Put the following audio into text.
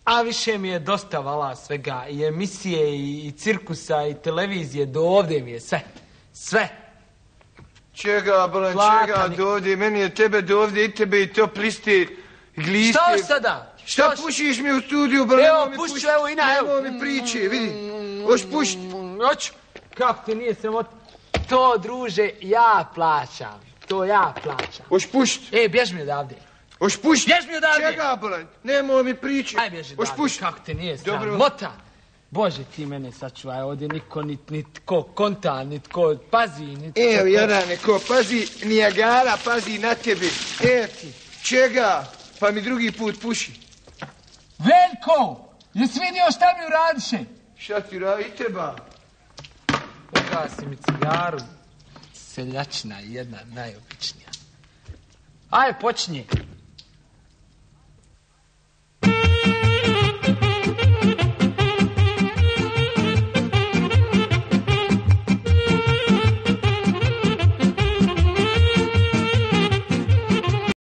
A više mi je dosta vala svega, i emisije, i cirkusa, i televizije, do ovdje mi je sve. Sve. Čega, bolan, čega do ovdje? Meni je tebe do ovdje i tebe i top liste, gliste. Što sada? Šta pušiš mi u studiju, bolan? Evo, pušću, evo, Ina, evo. Evo mi priče, vidi. Hoš pušt. Hoću. Kako ti nije se to, druže, ja plaćam. To ja plaćam. Hoš pušt. Bjež mi odavde. Hoš pušt. Bjež mi odavde. Čega, bolan? Nemoj mi priče. Aj, bježi odavde. Kako ti nije sramota? Bože, ti mene sačuvaj, ovdje niko, nitko konta, nitko pazi, nitko... Evo, Jarane, ko pazi, Nijagara pazi na tebe. Ti, čega? Pa mi drugi put puši. Veljko, jesi vidio šta mi uradiše? Šta ti radi teba? Ugasi mi cigaru, seljačina jedna najobičnija. Aj, počni.